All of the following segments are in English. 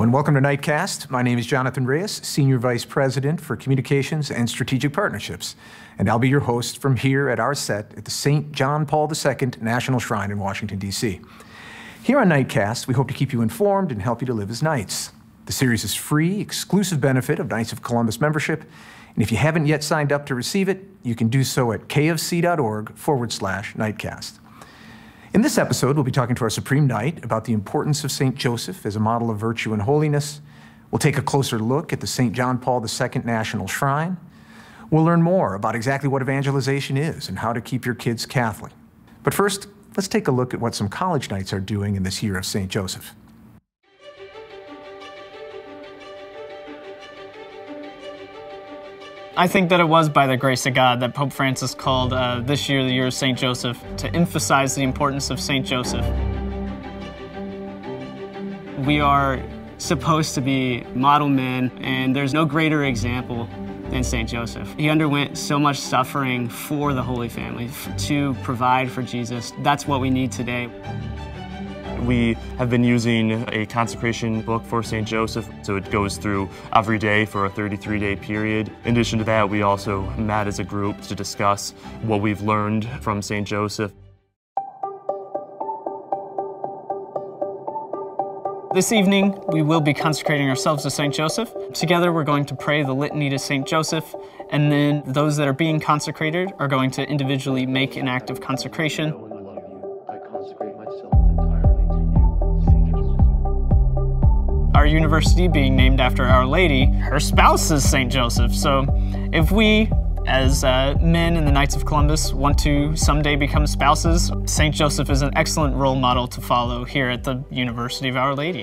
and welcome to Knightcast. My name is Jonathan Reyes, Senior Vice President for Communications and Strategic Partnerships, and I'll be your host from here at our set at the St. John Paul II National Shrine in Washington, D.C. Here on Knightcast, we hope to keep you informed and help you to live as Knights. The series is free, exclusive benefit of Knights of Columbus membership, and if you haven't yet signed up to receive it, you can do so at kfc.org/Knightcast. In this episode, we'll be talking to our Supreme Knight about the importance of St. Joseph as a model of virtue and holiness. We'll take a closer look at the St. John Paul II National Shrine. We'll learn more about exactly what evangelization is and how to keep your kids Catholic. But first, let's take a look at what some college Knights are doing in this year of St. Joseph. I think that it was by the grace of God that Pope Francis called this year the year of St. Joseph to emphasize the importance of St. Joseph. We are supposed to be model men, and there's no greater example than St. Joseph. He underwent so much suffering for the Holy Family, to provide for Jesus. That's what we need today. We have been using a consecration book for St. Joseph, so it goes through every day for a 33-day period. In addition to that, we also met as a group to discuss what we've learned from St. Joseph. This evening, we will be consecrating ourselves to St. Joseph. Together, we're going to pray the litany to St. Joseph, and then those that are being consecrated are going to individually make an act of consecration. Our university being named after Our Lady, her spouse is St. Joseph. So if we, as men in the Knights of Columbus, want to someday become spouses, St. Joseph is an excellent role model to follow here at the University of Our Lady.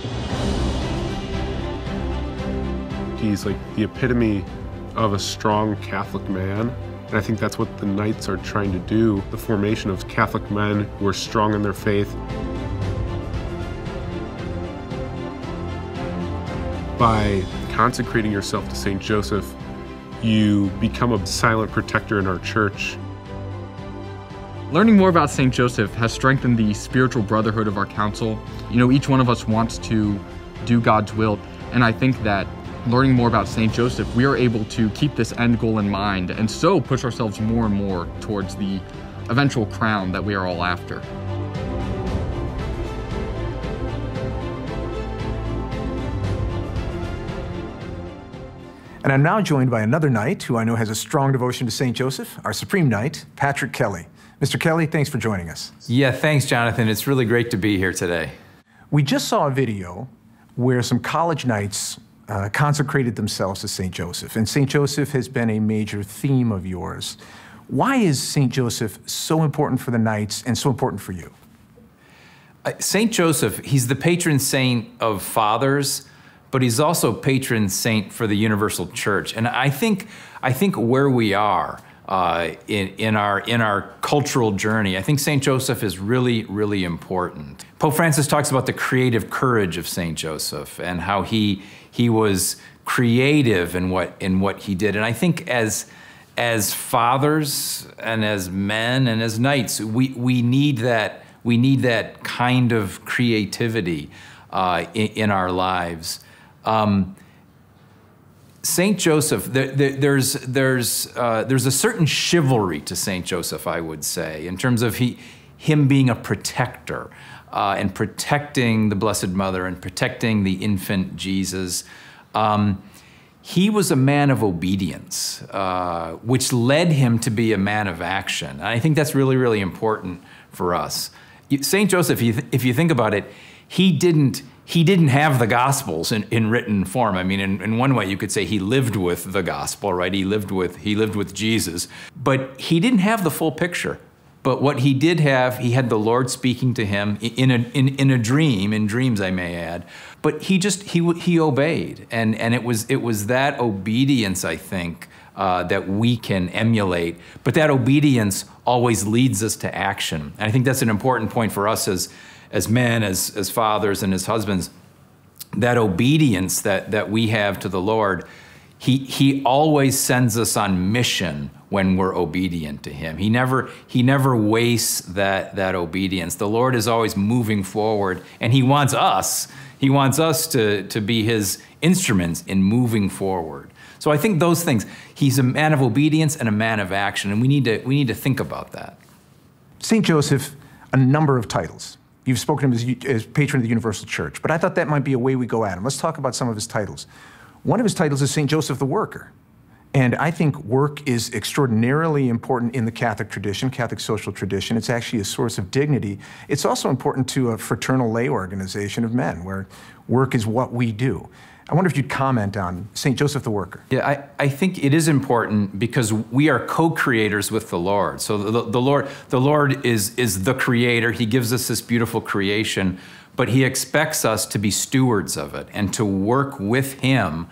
He's like the epitome of a strong Catholic man. And I think that's what the Knights are trying to do, the formation of Catholic men who are strong in their faith. By consecrating yourself to St. Joseph, you become a silent protector in our church. Learning more about St. Joseph has strengthened the spiritual brotherhood of our council. You know, each one of us wants to do God's will, and I think that learning more about St. Joseph, we are able to keep this end goal in mind and so push ourselves more and more towards the eventual crown that we are all after. And I'm now joined by another Knight who I know has a strong devotion to St. Joseph, our Supreme Knight, Patrick Kelly. Mr. Kelly, thanks for joining us. Yeah, thanks, Jonathan. It's really great to be here today. We just saw a video where some college Knights consecrated themselves to St. Joseph, and St. Joseph has been a major theme of yours. Why is St. Joseph so important for the Knights and so important for you? St. Joseph, he's the patron saint of fathers, but he's also patron saint for the universal church. And I think where we are in our cultural journey, I think St. Joseph is really, really important. Pope Francis talks about the creative courage of St. Joseph and how he was creative in what he did. And I think as fathers and as men and as Knights, we need that kind of creativity in our lives. St. Joseph, there's a certain chivalry to St. Joseph, I would say, in terms of him being a protector and protecting the Blessed Mother and protecting the infant Jesus. He was a man of obedience, which led him to be a man of action. And I think that's really, really important for us. St. Joseph, if you think about it, he didn't have the Gospels in written form. I mean, in one way you could say he lived with the Gospel, right? He lived with Jesus, but he didn't have the full picture. But what he did have, he had the Lord speaking to him in a dream, in dreams I may add. But he obeyed, and it was that obedience, I think, that we can emulate. But that obedience always leads us to action. And I think that's an important point for us as men, as fathers, and as husbands. That obedience that we have to the Lord, he always sends us on mission when we're obedient to him. He never wastes that obedience. The Lord is always moving forward, and he wants us He wants us to be his instruments in moving forward. So I think those things, he's a man of obedience and a man of action, and we need to think about that. St. Joseph, a number of titles. You've spoken to him as patron of the Universal Church, but I thought that might be a way we go at him. Let's talk about some of his titles. One of his titles is St. Joseph the Worker. And I think work is extraordinarily important in the Catholic tradition, Catholic social tradition. It's actually a source of dignity. It's also important to a fraternal lay organization of men, where work is what we do. I wonder if you'd comment on St. Joseph the Worker. Yeah, I think it is important because we are co-creators with the Lord. So the Lord is the creator. He gives us this beautiful creation, but he expects us to be stewards of it and to work with him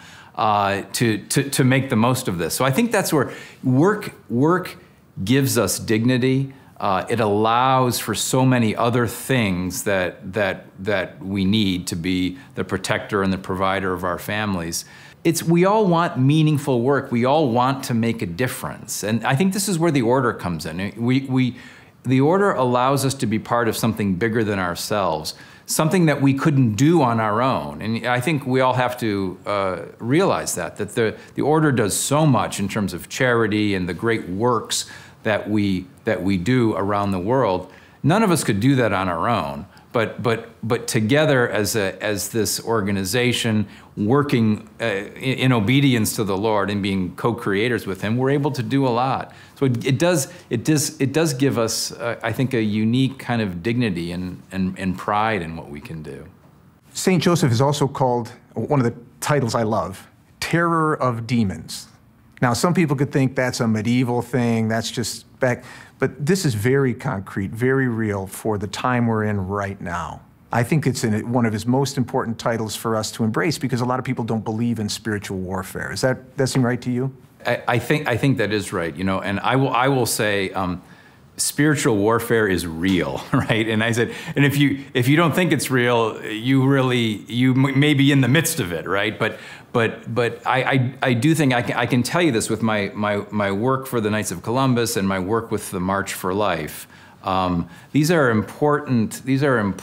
to make the most of this. So I think that's where work gives us dignity. It allows for so many other things that we need to be the protector and the provider of our families. We all want meaningful work. We all want to make a difference. And I think this is where the order comes in. The order allows us to be part of something bigger than ourselves, something that we couldn't do on our own. And I think we all have to realize that the order does so much in terms of charity and the great works that we do around the world. None of us could do that on our own, but together as this organization, working in obedience to the Lord and being co-creators with him, we're able to do a lot. So it does give us, I think, a unique kind of dignity and pride in what we can do. St. Joseph is also called, one of the titles I love, Terror of Demons. Now, some people could think that's a medieval thing, that's just back, but this is very concrete, very real for the time we're in right now. I think it's one of his most important titles for us to embrace because a lot of people don't believe in spiritual warfare. Does that seem right to you? I think that is right, and I will say spiritual warfare is real, right? And I said, and if you don't think it's real, you may be in the midst of it, right? But I do think I can tell you this with my work for the Knights of Columbus and my work with the March for Life. These are important things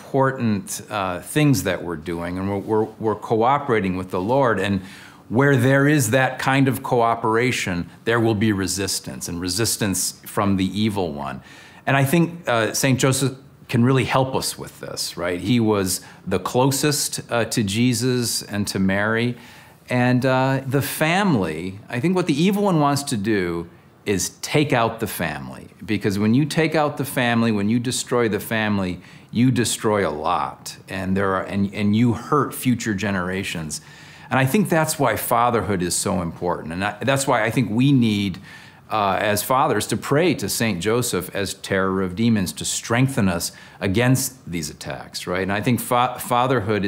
that we're doing, and we're cooperating with the Lord. And where there is that kind of cooperation, there will be resistance, and resistance from the evil one. And I think St. Joseph can really help us with this, right? He was the closest to Jesus and to Mary. And the family, I think what the evil one wants to do is take out the family. Because when you take out the family, when you destroy the family, you destroy a lot. And you hurt future generations. And I think that's why fatherhood is so important. And that's why I think we need, as fathers, to pray to St. Joseph as terror of demons to strengthen us against these attacks, right? And I think fatherhood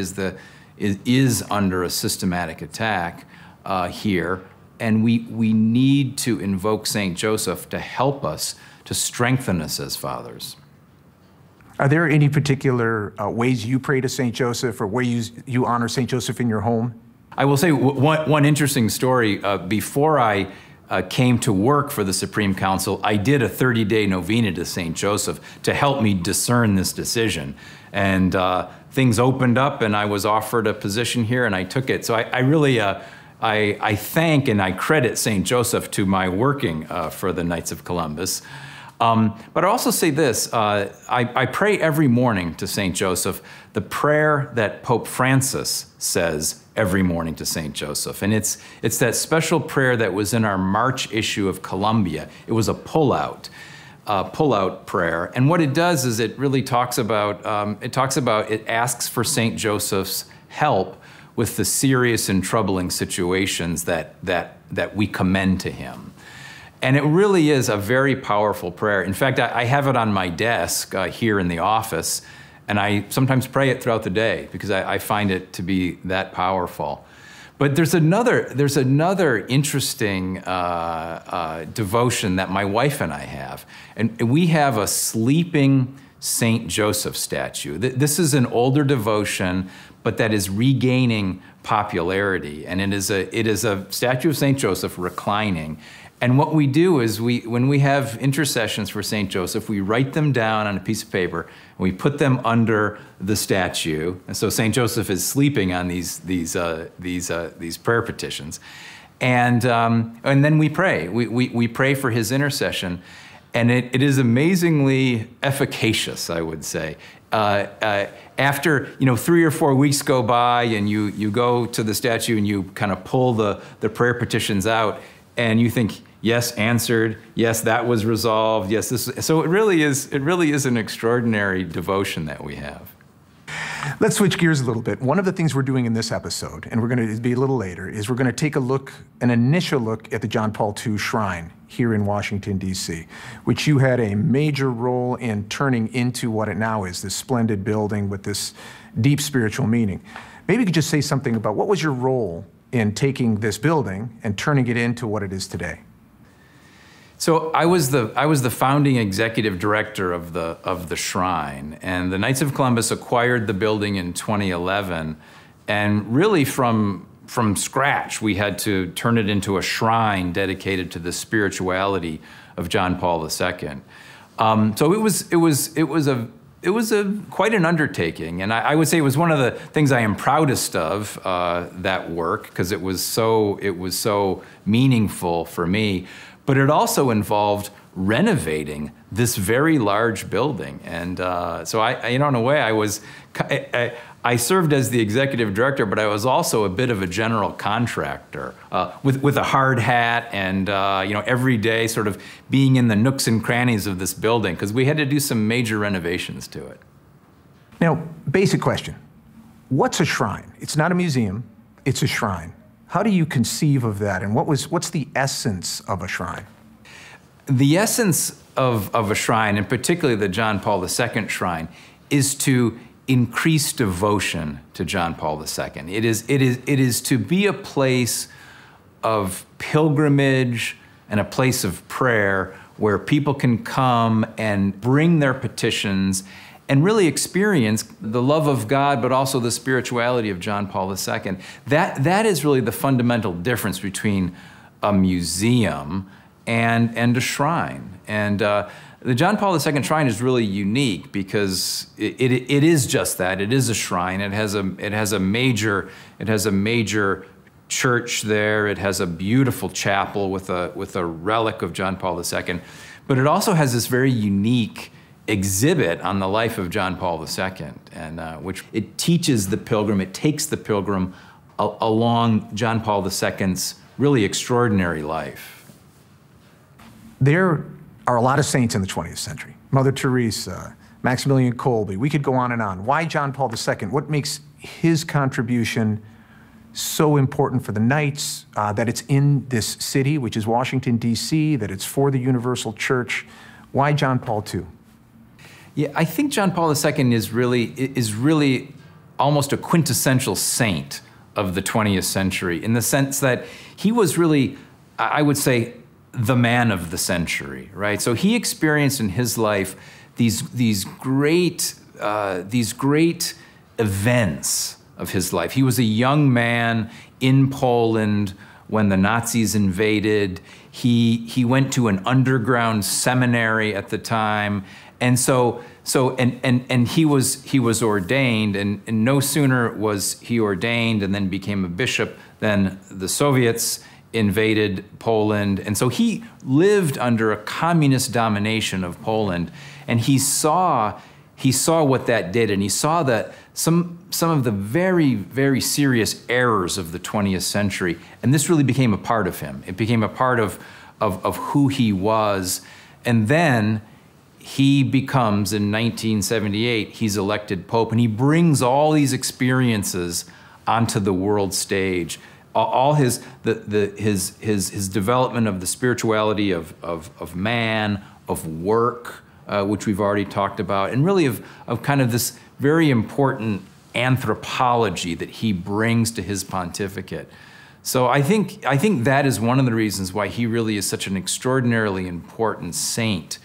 is under a systematic attack here. And we need to invoke St. Joseph to help us, to strengthen us as fathers. Are there any particular ways you pray to St. Joseph or ways you honor St. Joseph in your home? I will say one interesting story. Before I came to work for the Supreme Council, I did a 30-day novena to St. Joseph to help me discern this decision. And things opened up, and I was offered a position here, and I took it. So I really I thank and I credit St. Joseph to my working for the Knights of Columbus. But I also say this, I pray every morning to St. Joseph the prayer that Pope Francis says every morning to St. Joseph. And it's that special prayer that was in our March issue of Columbia. It was a pull-out prayer. And what it does is it really talks about, it asks for St. Joseph's help with the serious and troubling situations that we commend to him. And it really is a very powerful prayer. In fact, I have it on my desk here in the office, and I sometimes pray it throughout the day because I find it to be that powerful. But there's another interesting devotion that my wife and I have. And we have a sleeping Saint Joseph statue. This is an older devotion, but that is regaining popularity. And it is a statue of Saint Joseph reclining. And what we do is when we have intercessions for Saint Joseph, we write them down on a piece of paper and we put them under the statue. And so Saint Joseph is sleeping on these prayer petitions. And then we pray. We pray for his intercession. And it is amazingly efficacious, I would say. After 3 or 4 weeks go by and you go to the statue and you kind of pull the prayer petitions out and you think, yes, answered, yes, that was resolved, yes, this. So it really is an extraordinary devotion that we have. Let's switch gears a little bit. One of the things we're doing in this episode, and we're going to be a little later, is we're going to take an initial look at the John Paul II Shrine here in Washington, D.C., which you had a major role in turning into what it now is, this splendid building with this deep spiritual meaning. Maybe you could just say something about what was your role in taking this building and turning it into what it is today? So I was the founding executive director of the shrine, and the Knights of Columbus acquired the building in 2011, and really from scratch we had to turn it into a shrine dedicated to the spirituality of John Paul II. So it was quite an undertaking, and I would say it was one of the things I am proudest of, that work, because it was so meaningful for me. But it also involved renovating this very large building. And so in a way, I served as the executive director, but I was also a bit of a general contractor with a hard hat and every day sort of being in the nooks and crannies of this building, because we had to do some major renovations to it. Now, basic question. What's a shrine? It's not a museum, it's a shrine. How do you conceive of that, and what's the essence of a shrine? The essence of a shrine, and particularly the John Paul II shrine, is to increase devotion to John Paul II. It is to be a place of pilgrimage and a place of prayer where people can come and bring their petitions and really experience the love of God, but also the spirituality of John Paul II. That is really the fundamental difference between a museum and a shrine. And the John Paul II shrine is really unique because it is just that. It is a shrine. It has a major church there. It has a beautiful chapel with a relic of John Paul II. But it also has this very unique exhibit on the life of John Paul II, and which it teaches the pilgrim, it takes the pilgrim along John Paul II's really extraordinary life. There are a lot of saints in the 20th century. Mother Teresa, Maximilian Kolbe, we could go on and on. Why John Paul II? What makes his contribution so important for the Knights, that it's in this city, which is Washington, D.C., that it's for the Universal Church? Why John Paul II? Yeah, I think John Paul II is really almost a quintessential saint of the 20th century, in the sense that he was really, I would say, the man of the century, right? So he experienced in his life these great events of his life. He was a young man in Poland when the Nazis invaded. He went to an underground seminary at the time. And he was ordained, and no sooner was he ordained and then became a bishop than the Soviets invaded Poland. And so he lived under a communist domination of Poland, and he saw what that did, and he saw that some of the very, very serious errors of the 20th century, and this really became a part of him. It became a part of who he was. And then he becomes, in 1978, he's elected Pope, and he brings all these experiences onto the world stage. All his development of the spirituality of man, of work, which we've already talked about, and really of kind of this very important anthropology that he brings to his pontificate. So I think that is one of the reasons why he really is such an extraordinarily important saint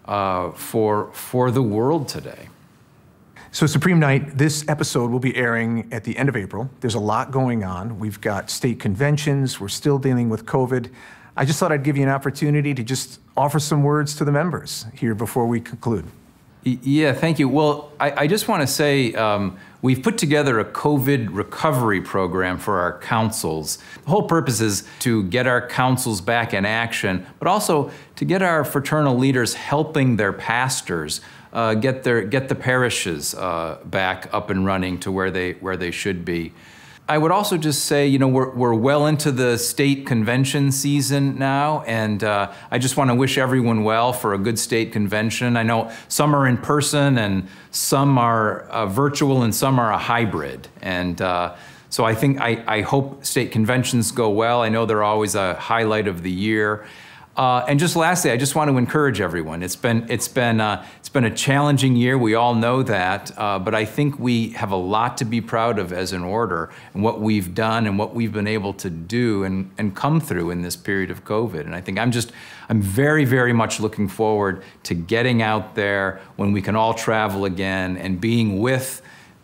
for the world today. So Supreme Knight, this episode will be airing at the end of April. There's a lot going on. We've got state conventions. We're still dealing with COVID. I just thought I'd give you an opportunity to just offer some words to the members here before we conclude. Yeah, thank you. Well, I just want to say we've put together a COVID recovery program for our councils. The whole purpose is to get our councils back in action, but also to get our fraternal leaders helping their pastors get the parishes back up and running to where they should be. I would also just say, you know, we're well into the state convention season now, and I just want to wish everyone well for a good state convention. I know some are in person and some are virtual and some are a hybrid. And so I hope state conventions go well. I know they're always a highlight of the year. And just lastly, I just want to encourage everyone. It's been a challenging year. We all know that, but I think we have a lot to be proud of as an order and what we've done and what we've been able to do and come through in this period of COVID. And I think I'm very, very much looking forward to getting out there when we can all travel again and being with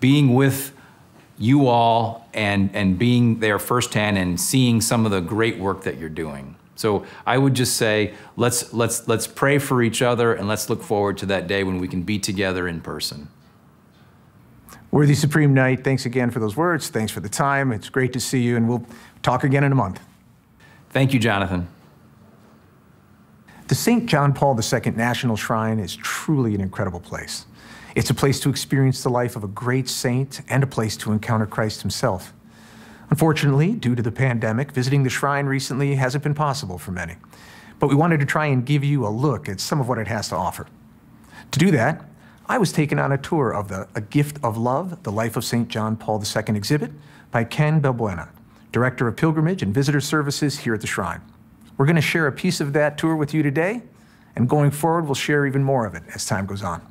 you all and being there firsthand and seeing some of the great work that you're doing. So I would just say, let's pray for each other and let's look forward to that day when we can be together in person. Worthy Supreme Knight, thanks again for those words. Thanks for the time. It's great to see you, and we'll talk again in a month. Thank you, Jonathan. The St. John Paul II National Shrine is truly an incredible place. It's a place to experience the life of a great saint and a place to encounter Christ himself. Unfortunately, due to the pandemic, visiting the shrine recently hasn't been possible for many. But we wanted to try and give you a look at some of what it has to offer. To do that, I was taken on a tour of A Gift of Love, the Life of St. John Paul II exhibit by Ken Balbuena, Director of Pilgrimage and Visitor Services here at the shrine. We're going to share a piece of that tour with you today, and going forward, we'll share even more of it as time goes on.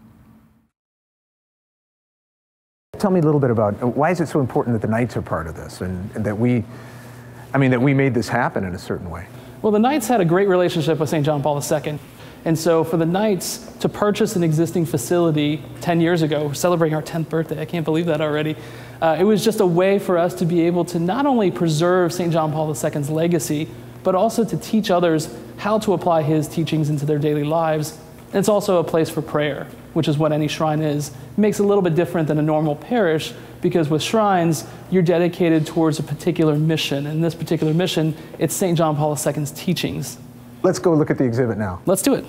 Tell me a little bit about why is it so important that the Knights are part of this and that we made this happen in a certain way? Well, the Knights had a great relationship with St. John Paul II. And so for the Knights to purchase an existing facility 10 years ago, we're celebrating our 10th birthday, I can't believe that already, it was just a way for us to be able to not only preserve St. John Paul II's legacy, but also to teach others how to apply his teachings into their daily lives. And it's also a place for prayer, which is what any shrine is. It makes it a little bit different than a normal parish, because with shrines, you're dedicated towards a particular mission. And this particular mission, it's St. John Paul II's teachings. Let's go look at the exhibit now. Let's do it.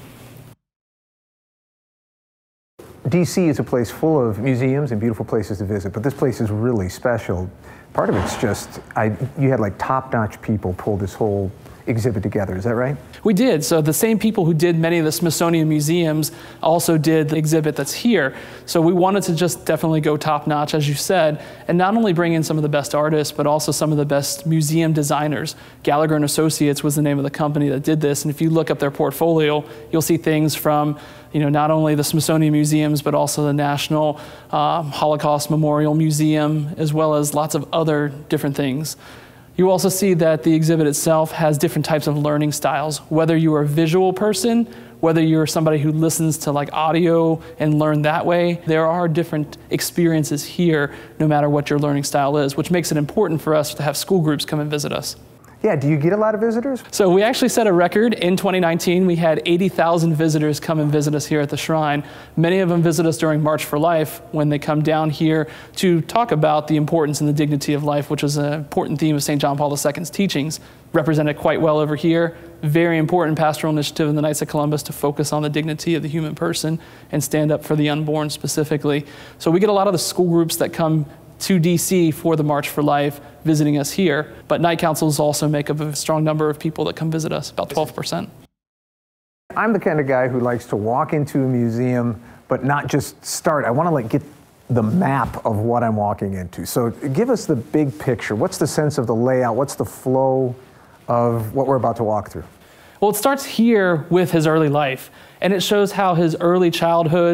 DC is a place full of museums and beautiful places to visit, but this place is really special. Part of it's just, you had like top-notch people pull this whole exhibit together, is that right? We did. So the same people who did many of the Smithsonian museums also did the exhibit that's here. So we wanted to just definitely go top notch, as you said, and not only bring in some of the best artists, but also some of the best museum designers. Gallagher & Associates was the name of the company that did this. And if you look up their portfolio, you'll see things from, you know, not only the Smithsonian museums, but also the National Holocaust Memorial Museum, as well as lots of other different things. You also see that the exhibit itself has different types of learning styles. Whether you are a visual person, whether you're somebody who listens to like audio and learn that way, there are different experiences here no matter what your learning style is, which makes it important for us to have school groups come and visit us. Yeah, do you get a lot of visitors? So we actually set a record in 2019. We had 80,000 visitors come and visit us here at the shrine. Many of them visit us during March for Life when they come down here to talk about the importance and the dignity of life, which is an important theme of St. John Paul II's teachings, represented quite well over here. Very important pastoral initiative in the Knights of Columbus to focus on the dignity of the human person and stand up for the unborn specifically. So we get a lot of the school groups that come to DC for the March for Life visiting us here, but night councils also make up a strong number of people that come visit us, about 12%. I'm the kind of guy who likes to walk into a museum, but not just start. I want to like get the map of what I'm walking into. So give us the big picture. What's the sense of the layout? What's the flow of what we're about to walk through? Well, it starts here with his early life, and it shows how his early childhood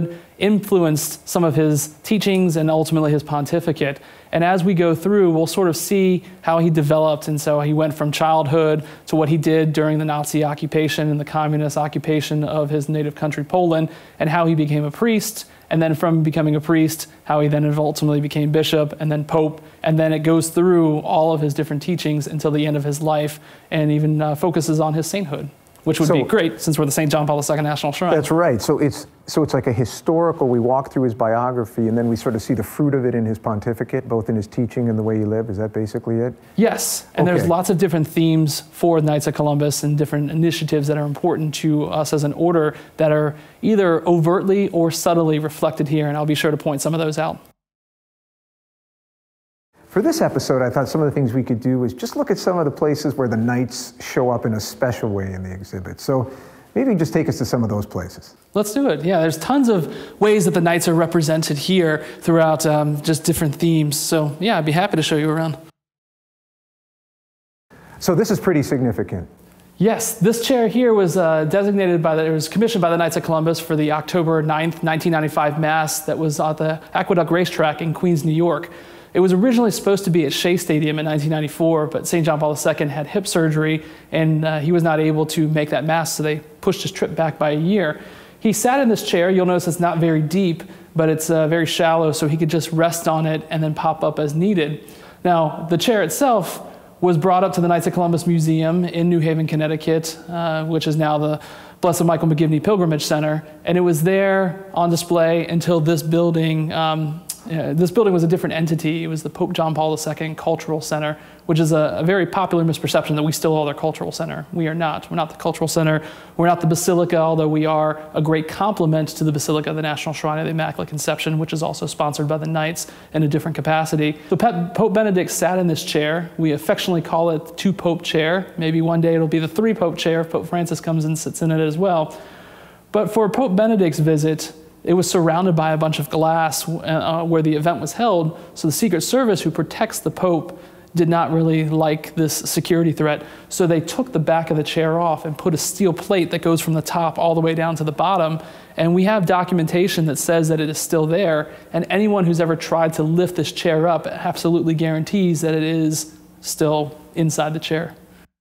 influenced some of his teachings and ultimately his pontificate. And as we go through, we'll sort of see how he developed. And so he went from childhood to what he did during the Nazi occupation and the communist occupation of his native country, Poland, and how he became a priest. And then from becoming a priest, how he then ultimately became bishop and then pope. And then it goes through all of his different teachings until the end of his life, and even focuses on his sainthood, which would be great since we're the St. John Paul II National Shrine. That's right. So it's like a historical, we walk through his biography and then we sort of see the fruit of it in his pontificate, both in his teaching and the way he lived. Is that basically it? Yes, and there's lots of different themes for Knights of Columbus and different initiatives that are important to us as an order that are either overtly or subtly reflected here, and I'll be sure to point some of those out. For this episode, I thought some of the things we could do is just look at some of the places where the Knights show up in a special way in the exhibit. So maybe just take us to some of those places. Let's do it. Yeah, there's tons of ways that the Knights are represented here throughout just different themes. So yeah, I'd be happy to show you around. So this is pretty significant. Yes, this chair here was designated by it was commissioned by the Knights of Columbus for the October 9th, 1995 Mass that was at the Aqueduct Racetrack in Queens, New York. It was originally supposed to be at Shea Stadium in 1994, but St. John Paul II had hip surgery, and he was not able to make that Mass, so they pushed his trip back by a year. He sat in this chair. You'll notice it's not very deep, but it's very shallow, so he could just rest on it and then pop up as needed. Now, the chair itself was brought up to the Knights of Columbus Museum in New Haven, Connecticut, which is now the Blessed Michael McGivney Pilgrimage Center, and it was there on display until this building was a different entity. It was the Pope John Paul II Cultural Center, which is a very popular misperception that we still are the cultural center. We are not. We're not the cultural center. We're not the Basilica, although we are a great complement to the Basilica of the National Shrine of the Immaculate Conception, which is also sponsored by the Knights in a different capacity. So Pope Benedict sat in this chair. We affectionately call it the two-pope chair. Maybe one day it'll be the three-pope chair if Pope Francis comes and sits in it as well. But for Pope Benedict's visit, it was surrounded by a bunch of glass where the event was held, so the Secret Service, who protects the Pope, did not really like this security threat. So they took the back of the chair off and put a steel plate that goes from the top all the way down to the bottom. And we have documentation that says that it is still there. And anyone who's ever tried to lift this chair up absolutely guarantees that it is still inside the chair.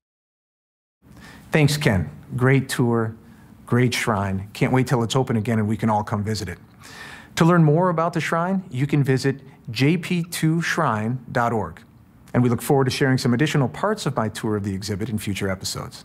Thanks, Ken. Great tour. Great shrine. Can't wait till it's open again and we can all come visit it. To learn more about the shrine, you can visit jp2shrine.org. And we look forward to sharing some additional parts of my tour of the exhibit in future episodes.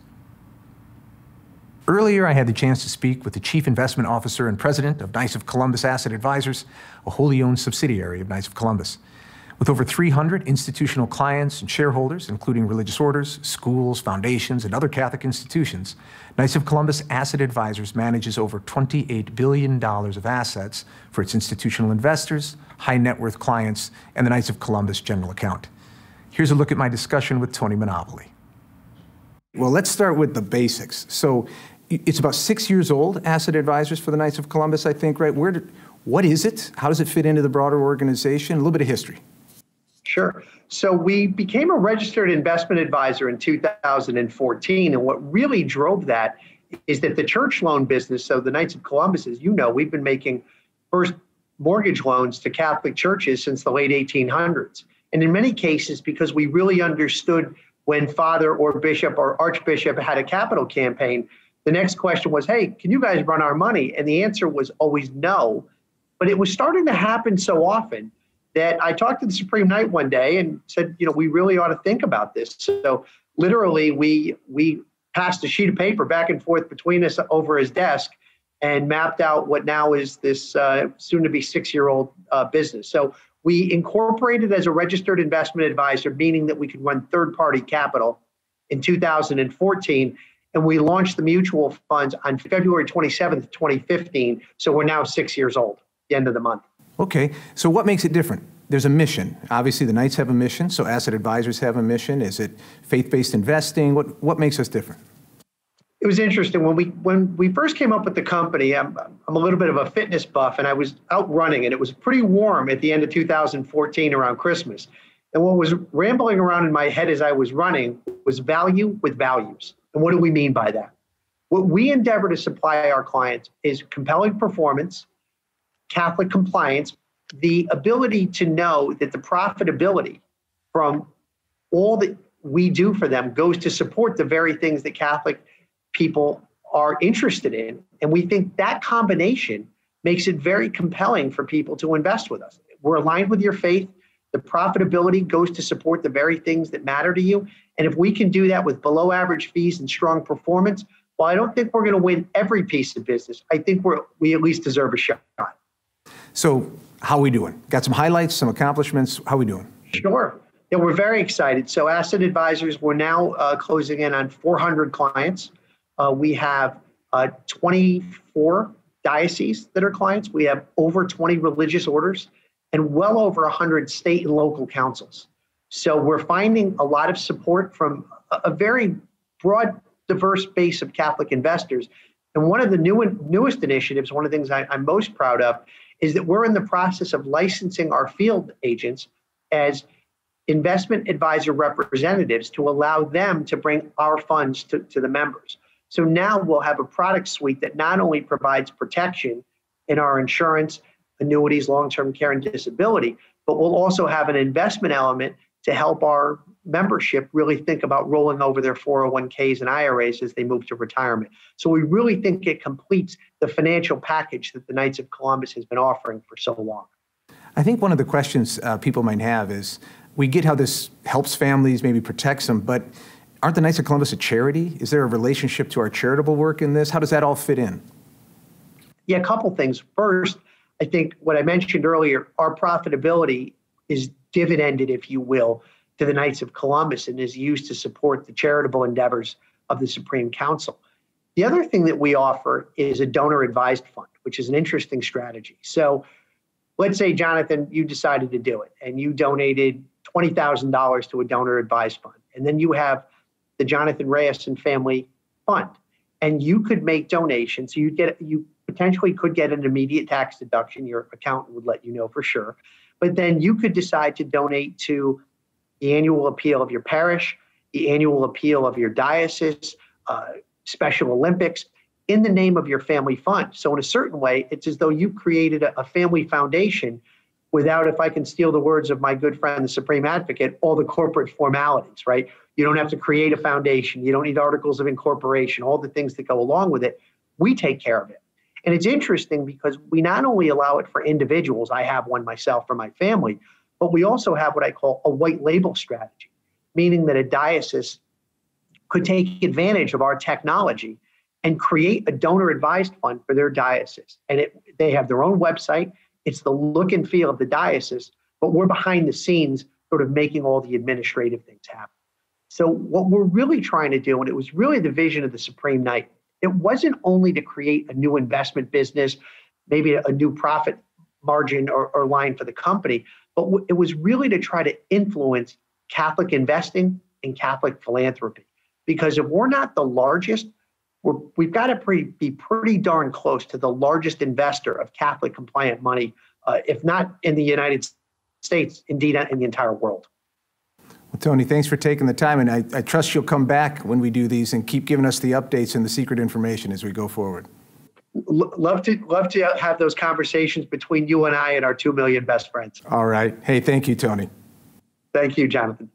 Earlier, I had the chance to speak with the Chief Investment Officer and President of Knights of Columbus Asset Advisors, a wholly owned subsidiary of Knights of Columbus. With over 300 institutional clients and shareholders, including religious orders, schools, foundations, and other Catholic institutions, Knights of Columbus Asset Advisors manages over $28 billion of assets for its institutional investors, high net worth clients, and the Knights of Columbus general account. Here's a look at my discussion with Tony Monopoly. Well, let's start with the basics. So it's about 6 years old, Asset Advisors for the Knights of Columbus, I think, right? What is it? How does it fit into the broader organization? A little bit of history. Sure. So we became a registered investment advisor in 2014. And what really drove that is that the church loan business, so the Knights of Columbus, as you know, we've been making first mortgage loans to Catholic churches since the late 1800s. And in many cases, because we really understood when father or bishop or archbishop had a capital campaign, the next question was, hey, can you guys run our money? And the answer was always no. But it was starting to happen so often that I talked to the Supreme Knight one day and said, we really ought to think about this. So literally, we passed a sheet of paper back and forth between us over his desk and mapped out what now is this soon-to-be 6-year-old business. So we incorporated as a registered investment advisor, meaning that we could run third-party capital in 2014, and we launched the mutual funds on February 27th, 2015. So we're now 6 years old, the end of the month. Okay, so what makes it different? There's a mission. Obviously, the Knights have a mission, so Asset Advisors have a mission. Is it faith-based investing? What makes us different? It was interesting. When we first came up with the company, I'm a little bit of a fitness buff, and I was out running, and it was pretty warm at the end of 2014 around Christmas. And what was rambling around in my head as I was running was value with values. And what do we mean by that? What we endeavor to supply our clients is compelling performance, Catholic compliance, the ability to know that the profitability from all that we do for them goes to support the very things that Catholic people are interested in. And we think that combination makes it very compelling for people to invest with us. We're aligned with your faith. The profitability goes to support the very things that matter to you. And if we can do that with below average fees and strong performance, well, I don't think we're going to win every piece of business. I think we at least deserve a shot. So how are we doing? Got some highlights, some accomplishments. How are we doing? Sure. Yeah, we're very excited. So Asset Advisors, we're now closing in on 400 clients. We have 24 dioceses that are clients. We have over 20 religious orders and well over 100 state and local councils. So we're finding a lot of support from a very broad, diverse base of Catholic investors. And one of the newest initiatives, one of the things I'm most proud of, is that we're in the process of licensing our field agents as investment advisor representatives to allow them to bring our funds to the members. So now we'll have a product suite that not only provides protection in our insurance, annuities, long-term care, and disability, but we'll also have an investment element to help our membership really think about rolling over their 401ks and IRAs as they move to retirement. So we really think it completes the financial package that the Knights of Columbus has been offering for so long. I think one of the questions people might have is, we get how this helps families, maybe protects them, but aren't the Knights of Columbus a charity? Is there a relationship to our charitable work in this? How does that all fit in? Yeah, a couple things. First, I think what I mentioned earlier, our profitability is dividended, if you will, to the Knights of Columbus and is used to support the charitable endeavors of the Supreme Council. The other thing that we offer is a donor-advised fund, which is an interesting strategy. So let's say, Jonathan, you decided to do it and you donated $20,000 to a donor-advised fund. And then you have the Jonathan Reyes and Family Fund. And you could make donations. So you potentially could get an immediate tax deduction. Your accountant would let you know for sure. But then you could decide to donate to the annual appeal of your parish, the annual appeal of your diocese, Special Olympics, in the name of your family fund. So in a certain way, it's as though you created a family foundation without, if I can steal the words of my good friend, the Supreme Advocate, all the corporate formalities, right? You don't have to create a foundation. You don't need articles of incorporation, all the things that go along with it. We take care of it. And it's interesting because we not only allow it for individuals, I have one myself for my family, but we also have what I call a white label strategy, meaning that a diocese could take advantage of our technology and create a donor-advised fund for their diocese. And they have their own website. It's the look and feel of the diocese, but we're behind the scenes sort of making all the administrative things happen. So what we're really trying to do, and it was really the vision of the Supreme Knight, it wasn't only to create a new investment business, maybe a new profit margin or line for the company, but it was really to try to influence Catholic investing and Catholic philanthropy. Because if we're not the largest, we've got to be pretty darn close to the largest investor of Catholic compliant money, if not in the United States, indeed in the entire world. Well, Tony, thanks for taking the time, and I trust you'll come back when we do these and keep giving us the updates and the secret information as we go forward. Love to have those conversations between you and I and our 2 million best friends. All right. Hey, thank you, Tony. Thank you, Jonathan.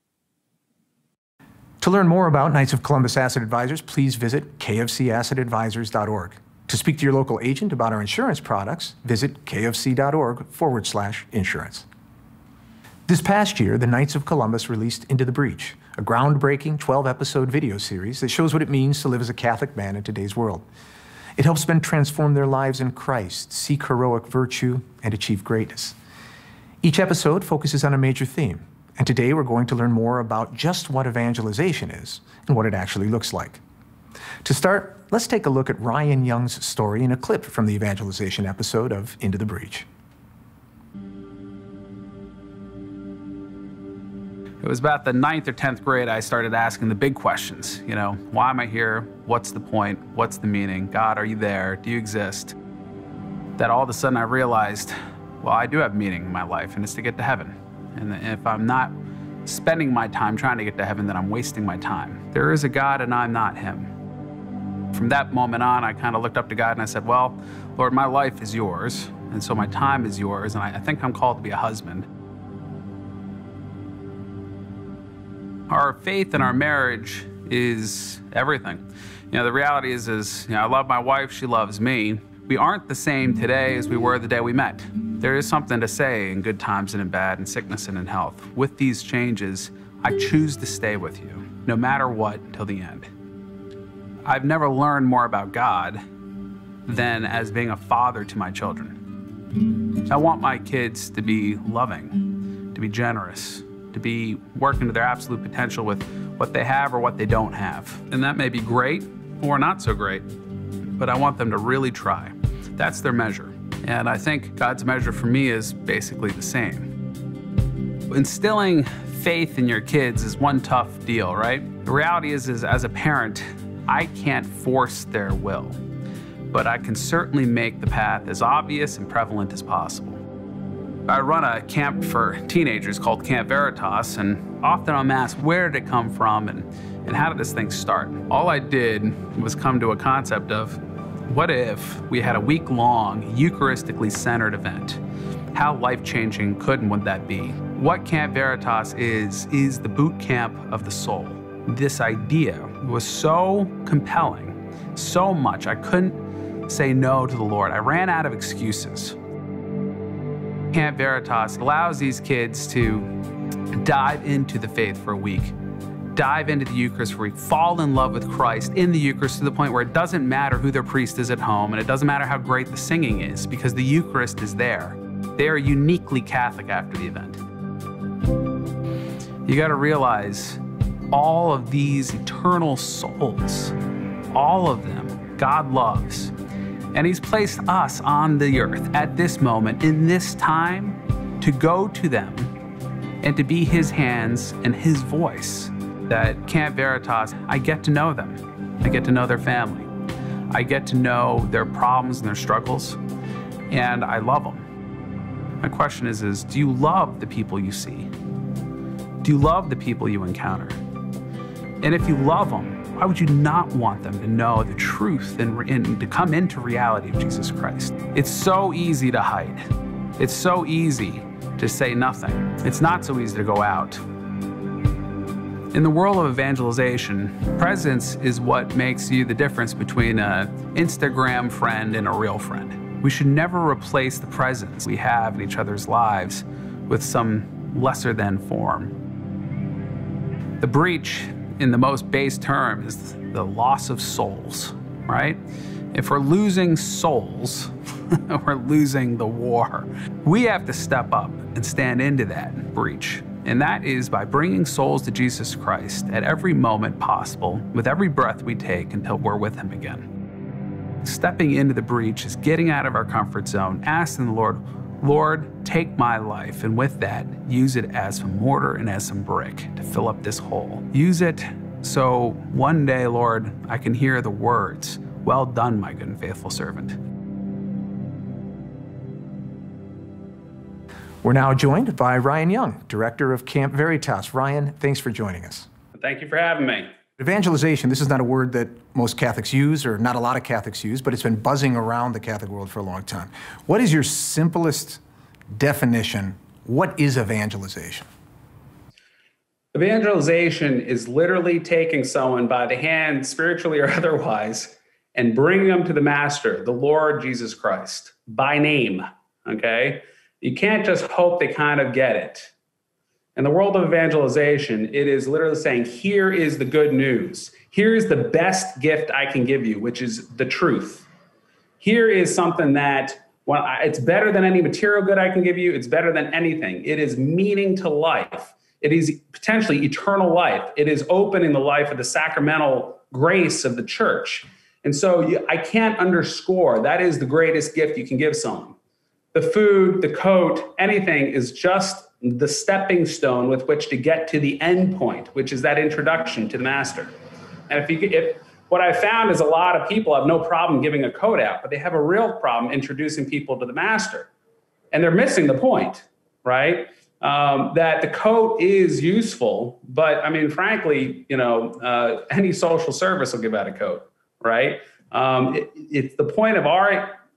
To learn more about Knights of Columbus Asset Advisors, please visit kfcassetadvisors.org. To speak to your local agent about our insurance products, visit kfc.org/insurance. This past year, the Knights of Columbus released Into the Breach, a groundbreaking 12-episode video series that shows what it means to live as a Catholic man in today's world. It helps men transform their lives in Christ, seek heroic virtue, and achieve greatness. Each episode focuses on a major theme, and today we're going to learn more about just what evangelization is and what it actually looks like. To start, let's take a look at Ryan Young's story in a clip from the evangelization episode of Into the Breach. It was about the 9th or 10th grade I started asking the big questions. You know, why am I here? What's the point? What's the meaning? God, are you there? Do you exist? That all of a sudden I realized, well, I do have meaning in my life, and it's to get to heaven. And if I'm not spending my time trying to get to heaven, then I'm wasting my time. There is a God, and I'm not him. From that moment on, I kind of looked up to God and I said, well, Lord, my life is yours. And so my time is yours, and I think I'm called to be a husband. Our faith in our marriage is everything. The reality is I love my wife, she loves me. We aren't the same today as we were the day we met. There is something to say in good times and in bad, in sickness and in health. With these changes, I choose to stay with you, no matter what, till the end. I've never learned more about God than as being a father to my children. I want my kids to be loving, to be generous, to be working to their absolute potential with what they have or what they don't have. And that may be great or not so great, but I want them to really try. That's their measure. And I think God's measure for me is basically the same. Instilling faith in your kids is one tough deal, right? The reality is as a parent, I can't force their will, but I can certainly make the path as obvious and prevalent as possible. I run a camp for teenagers called Camp Veritas, and often I'm asked, where did it come from and how did this thing start? All I did was come to a concept of, what if we had a week-long, Eucharistically centered event? How life-changing could and would that be? What Camp Veritas is the boot camp of the soul. This idea was so compelling, so much, I couldn't say no to the Lord. I ran out of excuses. Camp Veritas allows these kids to dive into the faith for a week, dive into the Eucharist for a week, fall in love with Christ in the Eucharist to the point where it doesn't matter who their priest is at home and it doesn't matter how great the singing is because the Eucharist is there. They are uniquely Catholic after the event. You got to realize all of these eternal souls, all of them, God loves. And He's placed us on the earth at this moment, in this time, to go to them and to be His hands and His voice. That Camp Veritas, I get to know them. I get to know their family. I get to know their problems and their struggles, and I love them. My question is do you love the people you see? Do you love the people you encounter? And if you love them, why would you not want them to know the truth and to come into reality of Jesus Christ? It's so easy to hide. It's so easy to say nothing. It's not so easy to go out. In the world of evangelization, presence is what makes you the difference between an Instagram friend and a real friend. We should never replace the presence we have in each other's lives with some lesser than form. The breach, in the most base term, is the loss of souls, right? If we're losing souls, we're losing the war. We have to step up and stand into that breach. And that is by bringing souls to Jesus Christ at every moment possible, with every breath we take until we're with Him again. Stepping into the breach is getting out of our comfort zone, asking the Lord, Lord, take my life, and with that, use it as some mortar and as some brick to fill up this hole. Use it so one day, Lord, I can hear the words, well done, my good and faithful servant. We're now joined by Ryan Young, Director of Camp Veritas. Ryan, thanks for joining us. Thank you for having me. Evangelization, this is not a word that most Catholics use, or not a lot of Catholics use, but it's been buzzing around the Catholic world for a long time. What is your simplest definition? What is evangelization? Evangelization is literally taking someone by the hand, spiritually or otherwise, and bringing them to the Master, the Lord Jesus Christ, by name, okay? You can't just hope they kind of get it. In the world of evangelization, it is literally saying, here is the good news. Here is the best gift I can give you, which is the truth. Here is something that, well, it's better than any material good I can give you. It's better than anything. It is meaning to life. It is potentially eternal life. It is opening the life of the sacramental grace of the church. And so I can't underscore, that is the greatest gift you can give someone. The food, the coat, anything is just the stepping stone with which to get to the end point, which is that introduction to the Master. And what I found is a lot of people have no problem giving a coat out, but they have a real problem introducing people to the Master. And they're missing the point, right? That the coat is useful, but I mean, frankly, any social service will give out a coat, right? It's the point of our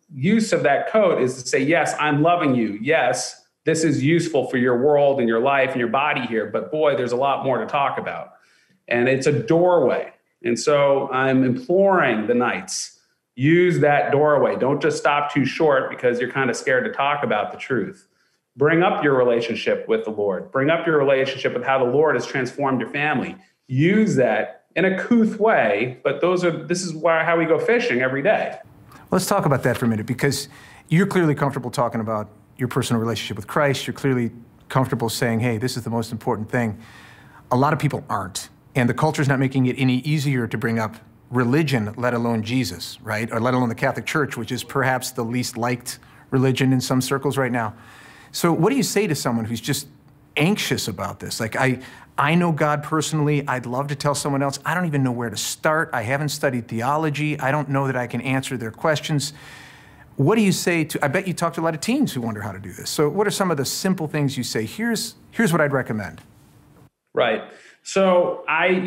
use of that code is to say, yes, I'm loving you. Yes, this is useful for your world and your life and your body here, but boy, there's a lot more to talk about. And it's a doorway. And so I'm imploring the Knights, use that doorway. Don't just stop too short because you're kind of scared to talk about the truth. Bring up your relationship with the Lord. Bring up your relationship with how the Lord has transformed your family. Use that in a couth way, but this is how we go fishing every day. Let's talk about that for a minute, because you're clearly comfortable talking about your personal relationship with Christ. You're clearly comfortable saying, hey, this is the most important thing. A lot of people aren't. And the culture's not making it any easier to bring up religion, let alone Jesus, right? Or let alone the Catholic Church, which is perhaps the least liked religion in some circles right now. So what do you say to someone who's just anxious about this? Like, I know God personally. I'd love to tell someone else. I don't even know where to start. I haven't studied theology. I don't know that I can answer their questions. What do you say to, I bet you talk to a lot of teens who wonder how to do this. So what are some of the simple things you say? Here's what I'd recommend. Right. So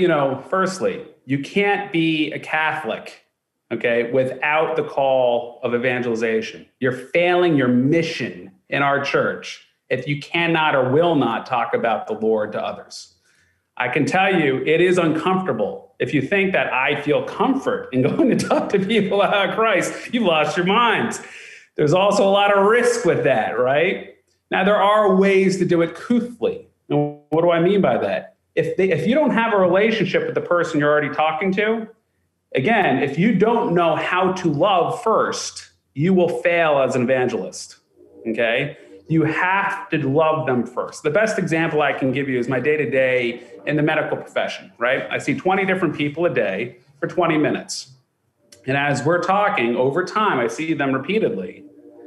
firstly, you can't be a Catholic, okay, without the call of evangelization. You're failing your mission in our church if you cannot or will not talk about the Lord to others. I can tell you it is uncomfortable. If you think that I feel comfort in going to talk to people about Christ, you've lost your minds. There's also a lot of risk with that, right? Now, there are ways to do it couthly. And what do I mean by that? If you don't have a relationship with the person you're already talking to, again, if you don't know how to love first, you will fail as an evangelist, okay? You have to love them first. The best example I can give you is my day-to-day in the medical profession, right? I see 20 different people a day for 20 minutes. And as we're talking over time, I see them repeatedly.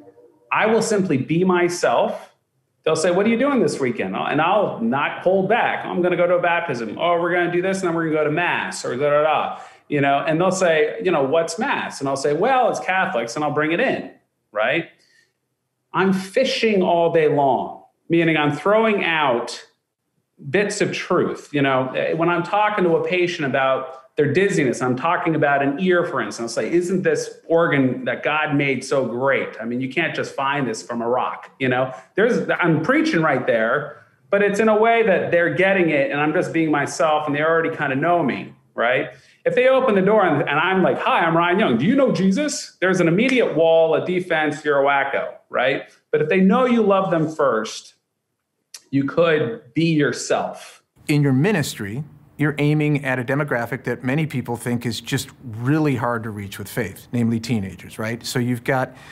I will simply be myself. They'll say, what are you doing this weekend? And I'll not hold back. I'm going to go to a baptism. Oh, we're going to do this, and then we're going to go to mass, or da-da-da. And they'll say, what's mass? And I'll say, well, it's Catholics, and I'll bring it in, right? I'm fishing all day long, meaning I'm throwing out bits of truth. When I'm talking to a patient about their dizziness, I'm talking about an ear, for instance. I'll say, isn't this organ that God made so great? I mean, you can't just find this from a rock, I'm preaching right there, but it's in a way that they're getting it and I'm just being myself and they already kind of know me, right? If they open the door and I'm like, hi, I'm Ryan Young. Do you know Jesus? There's an immediate wall, a defense, you're a wacko, right? But if they know you love them first, you could be yourself. In your ministry, you're aiming at a demographic that many people think is just really hard to reach with faith, namely teenagers, right? So you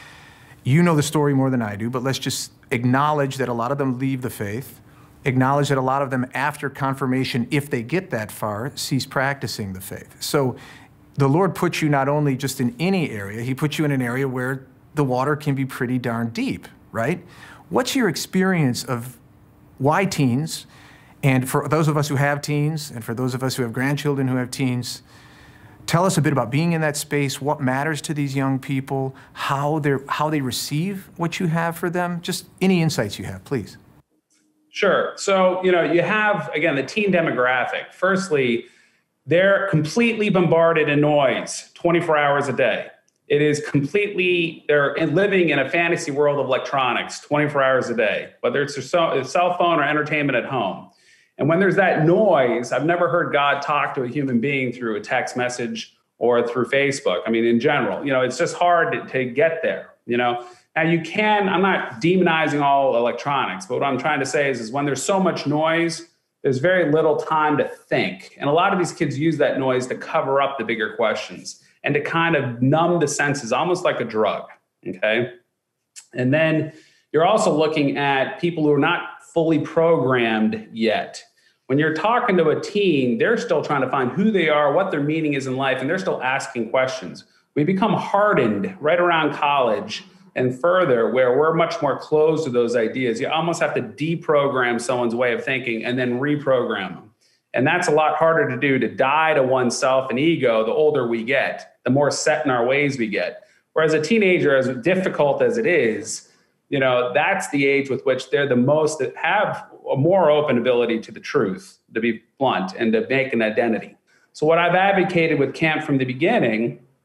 know the story more than I do, but let's just acknowledge that a lot of them leave the faith, acknowledge that a lot of them after confirmation, if they get that far, cease practicing the faith. So the Lord puts you not only just in any area, he puts you in an area where the water can be pretty darn deep, right? What's your experience of why teens? And for those of us who have teens, and for those of us who have grandchildren who have teens, tell us a bit about being in that space, what matters to these young people, how they receive what you have for them, just any insights you have, please. Sure. So, you have, again, the teen demographic. Firstly, they're completely bombarded in noise 24 hours a day. It is they're living in a fantasy world of electronics 24 hours a day, whether it's a cell phone or entertainment at home. And when there's that noise, I've never heard God talk to a human being through a text message or through Facebook. I mean, in general, it's just hard to get there, Now I'm not demonizing all electronics, but what I'm trying to say is when there's so much noise, there's very little time to think. And a lot of these kids use that noise to cover up the bigger questions and to kind of numb the senses, almost like a drug, okay? And then you're also looking at people who are not fully programmed yet. When you're talking to a teen, they're still trying to find who they are, what their meaning is in life, and they're still asking questions. We become hardened right around college and further, where we're much more closed to those ideas. You almost have to deprogram someone's way of thinking and then reprogram them. And that's a lot harder to do, to die to oneself and ego the older we get, the more set in our ways we get. Whereas a teenager, as difficult as it is, that's the age with which they're the most, that have a more open ability to the truth, to be blunt, and to make an identity. So what I've advocated with camp from the beginning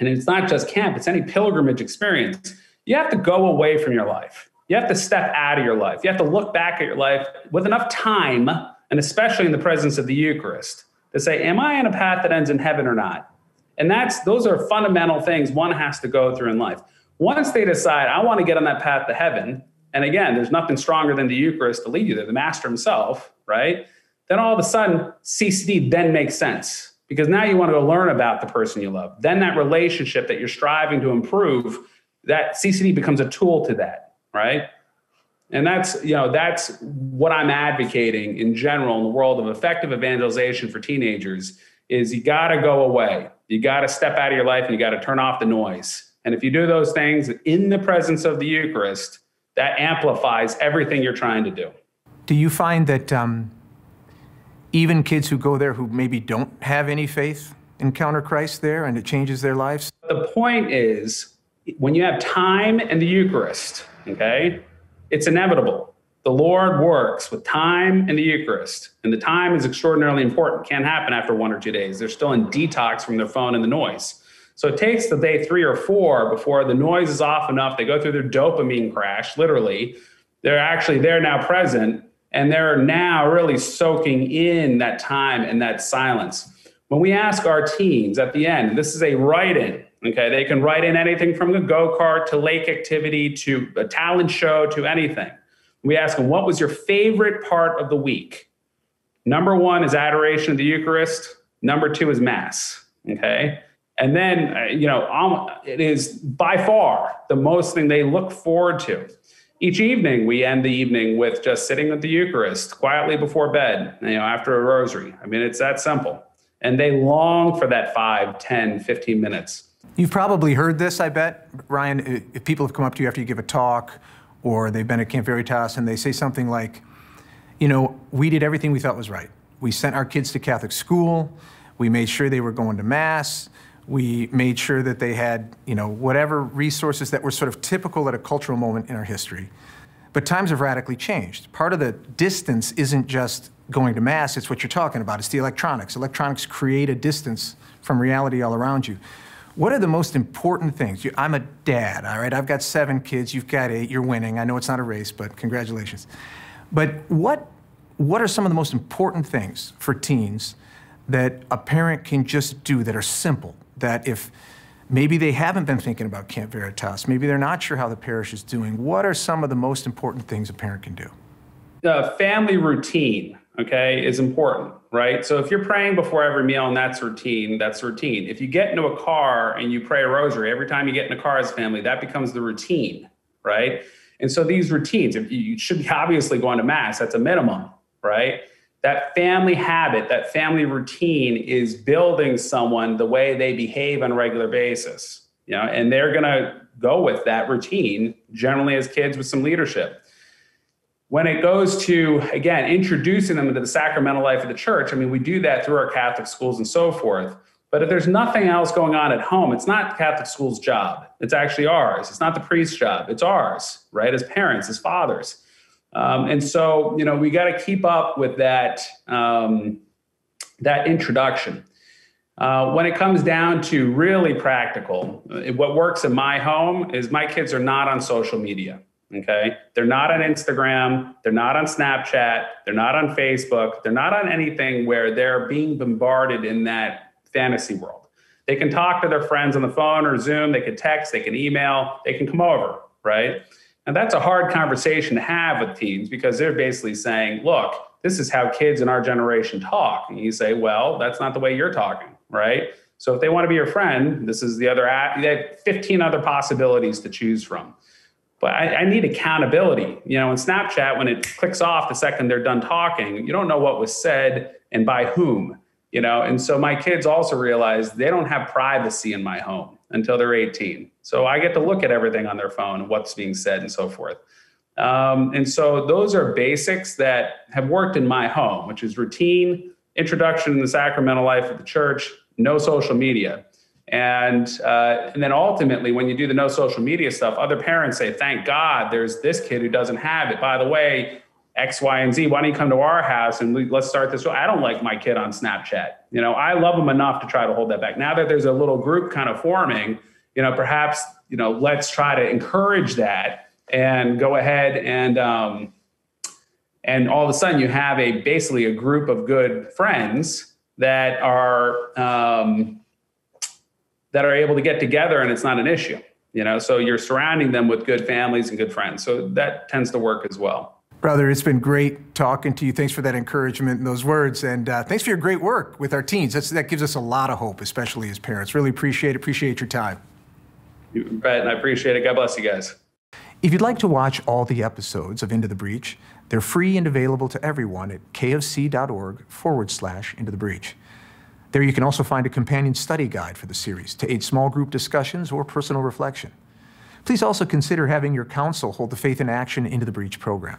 and it's not just camp, it's any pilgrimage experience, you have to go away from your life. You have to step out of your life. You have to look back at your life with enough time, and especially in the presence of the Eucharist, to say, am I on a path that ends in heaven or not? And those are fundamental things one has to go through in life. Once they decide, I want to get on that path to heaven, and again, there's nothing stronger than the Eucharist to lead you there, the Master himself, right? Then all of a sudden, CCD then makes sense, because now you want to go learn about the person you love. Then that relationship that you're striving to improve, that CCD becomes a tool to that, right? And that's what I'm advocating in general in the world of effective evangelization for teenagers is you got to go away. You got to step out of your life and you got to turn off the noise. And if you do those things in the presence of the Eucharist, that amplifies everything you're trying to do. Do you find that even kids who go there who maybe don't have any faith encounter Christ there and it changes their lives? The point is, when you have time and the Eucharist, okay, it's inevitable. The Lord works with time and the Eucharist, and the time is extraordinarily important. Can't happen after 1 or 2 days. They're still in detox from their phone and the noise. So it takes the day 3 or 4 before the noise is off enough. They go through their dopamine crash, literally. They're now present, and they're now really soaking in that time and that silence. When we ask our teens at the end, this is a write-in, okay? They can write in anything from the go-kart to lake activity to a talent show to anything. We ask them, what was your favorite part of the week? Number 1 is adoration of the Eucharist. Number 2 is Mass, okay? And then, it is by far the most thing they look forward to. Each evening, we end the evening with just sitting with the Eucharist quietly before bed, after a rosary. I mean, it's that simple. And they long for that 5, 10, 15 minutes. You've probably heard this, I bet, Ryan, if people have come up to you after you give a talk or they've been at Camp Veritas and they say something like, we did everything we thought was right. We sent our kids to Catholic school. We made sure they were going to Mass. We made sure that they had, whatever resources that were sort of typical at a cultural moment in our history. But times have radically changed. Part of the distance isn't just going to Mass, it's what you're talking about. It's the electronics. Electronics create a distance from reality all around you. What are the most important things? I'm a dad, all right? I've got 7 kids, you've got 8, you're winning. I know it's not a race, but congratulations. But what are some of the most important things for teens that a parent can just do that are simple? That if maybe they haven't been thinking about Camp Veritas, maybe they're not sure how the parish is doing, what are some of the most important things a parent can do? The family routine, okay, is important, right? So if you're praying before every meal and that's routine, that's routine. If you get into a car and you pray a rosary, every time you get in a car as a family, that becomes the routine, right? And so these routines, if you should be obviously going to Mass, that's a minimum, right? That family habit, that family routine is building someone the way they behave on a regular basis, and they're going to go with that routine, generally as kids with some leadership. When it goes to, again, introducing them into the sacramental life of the church, we do that through our Catholic schools and so forth. But if there's nothing else going on at home, it's not the Catholic school's job. It's actually ours. It's not the priest's job. It's ours, right? As parents, as fathers. And so, we got to keep up with that, that introduction. When it comes down to really practical, what works in my home is my kids are not on social media, okay? They're not on Instagram. They're not on Snapchat. They're not on Facebook. They're not on anything where they're being bombarded in that fantasy world. They can talk to their friends on the phone or Zoom. They can text. They can email. They can come over, right? And that's a hard conversation to have with teens because they're basically saying, look, this is how kids in our generation talk. And you say, well, that's not the way you're talking, right? So if they want to be your friend, this is the other app. They have 15 other possibilities to choose from. But I need accountability. In Snapchat, when it clicks off the second they're done talking, you don't know what was said and by whom, And so my kids also realize they don't have privacy in my home until they're 18. So I get to look at everything on their phone and what's being said and so forth. And so those are basics that have worked in my home, which is routine, introduction to the sacramental life of the church, no social media. And then ultimately, when you do the no social media stuff, other parents say, thank God there's this kid who doesn't have it. By the way, X, Y, and Z. Why don't you come to our house and let's start this? I don't like my kid on Snapchat. I love him enough to try to hold that back. Now that there's a little group kind of forming, perhaps, let's try to encourage that and go ahead and all of a sudden you have basically a group of good friends that are able to get together, and it's not an issue. So you're surrounding them with good families and good friends. So that tends to work as well. Brother, it's been great talking to you. Thanks for that encouragement and those words. And thanks for your great work with our teens. That gives us a lot of hope, especially as parents. Really appreciate your time. You bet, and I appreciate it. God bless you guys. If you'd like to watch all the episodes of Into the Breach, they're free and available to everyone at kfc.org/Into the Breach. There you can also find a companion study guide for the series to aid small group discussions or personal reflection. Please also consider having your counsel hold the Faith in Action Into the Breach program.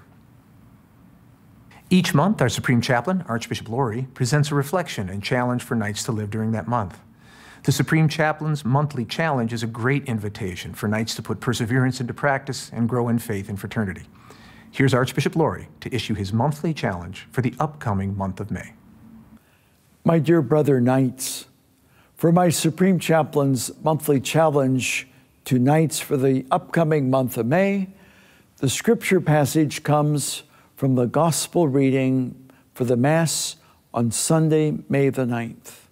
Each month, our Supreme Chaplain, Archbishop Laurie, presents a reflection and challenge for Knights to live during that month. The Supreme Chaplain's monthly challenge is a great invitation for Knights to put perseverance into practice and grow in faith and fraternity. Here's Archbishop Laurie to issue his monthly challenge for the upcoming month of May. My dear brother Knights, for my Supreme Chaplain's monthly challenge to Knights for the upcoming month of May, the scripture passage comes from the Gospel reading for the Mass on Sunday, May the 9th.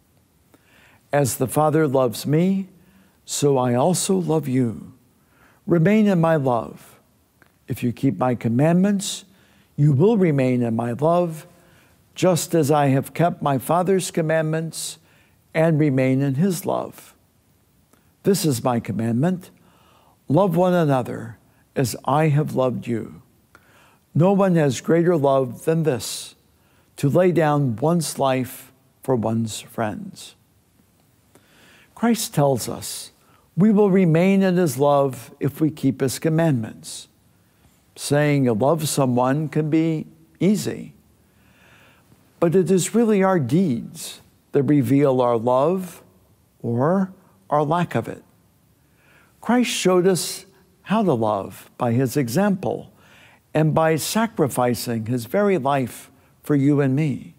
As the Father loves me, so I also love you. Remain in my love. If you keep my commandments, you will remain in my love, just as I have kept my Father's commandments and remain in his love. This is my commandment: love one another as I have loved you. No one has greater love than this, to lay down one's life for one's friends. Christ tells us we will remain in his love if we keep his commandments. Saying you love someone can be easy, but it is really our deeds that reveal our love or our lack of it. Christ showed us how to love by his example and by sacrificing his very life for you and me.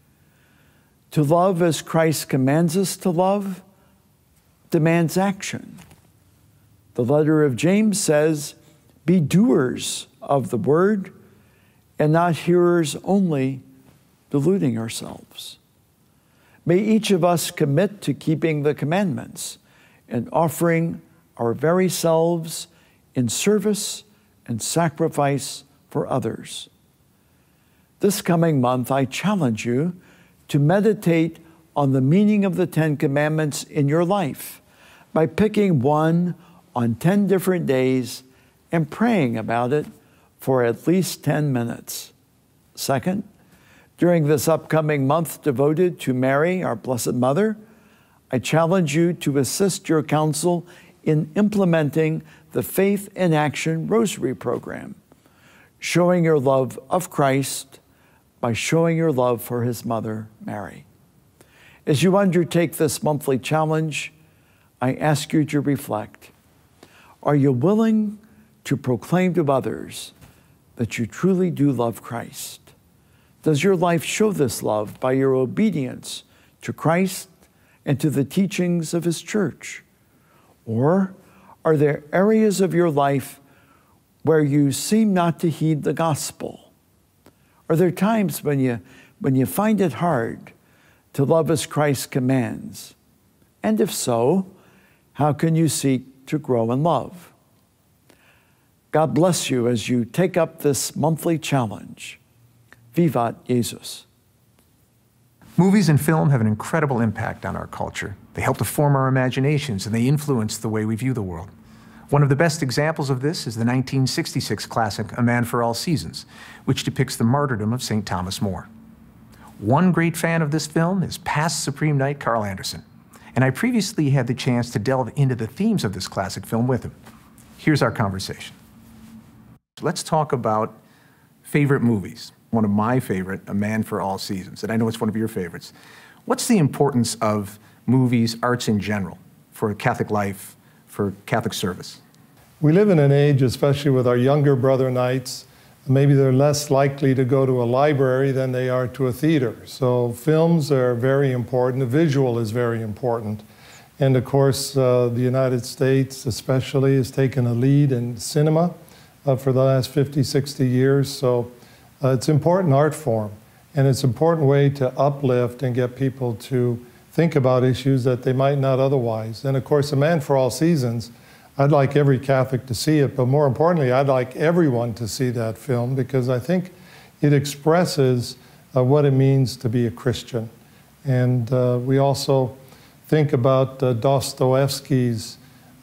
To love as Christ commands us to love demands action. The letter of James says, be doers of the word and not hearers only, deluding ourselves. May each of us commit to keeping the commandments and offering our very selves in service and sacrifice for others. This coming month, I challenge you to meditate on the meaning of the 10 Commandments in your life by picking one on 10 different days and praying about it for at least 10 minutes. Second, during this upcoming month devoted to Mary, our Blessed Mother, I challenge you to assist your counsel in implementing the Faith in Action Rosary Program, showing your love of Christ by showing your love for his mother, Mary. As you undertake this monthly challenge, I ask you to reflect. Are you willing to proclaim to others that you truly do love Christ? Does your life show this love by your obedience to Christ and to the teachings of his church? Or are there areas of your life where you seem not to heed the gospel? Are there times when you find it hard to love as Christ commands? And if so, how can you seek to grow in love? God bless you as you take up this monthly challenge. Vivat Jesus. Movies and film have an incredible impact on our culture. They help to form our imaginations and they influence the way we view the world. One of the best examples of this is the 1966 classic A Man for All Seasons, which depicts the martyrdom of St. Thomas More. One great fan of this film is past Supreme Knight Carl Anderson, and I previously had the chance to delve into the themes of this classic film with him. Here's our conversation. Let's talk about favorite movies. One of my favorite, A Man for All Seasons, and I know it's one of your favorites. What's the importance of movies, arts in general, for Catholic life, for Catholic service? We live in an age, especially with our younger brother Knights, maybe they're less likely to go to a library than they are to a theater. So films are very important. The visual is very important. And of course, the United States especially has taken a lead in cinema for the last 50, 60 years. So it's an important art form. And it's an important way to uplift and get people to think about issues that they might not otherwise. And of course, A Man for All Seasons, I'd like every Catholic to see it, but more importantly, I'd like everyone to see that film because I think it expresses what it means to be a Christian. And we also think about Dostoevsky's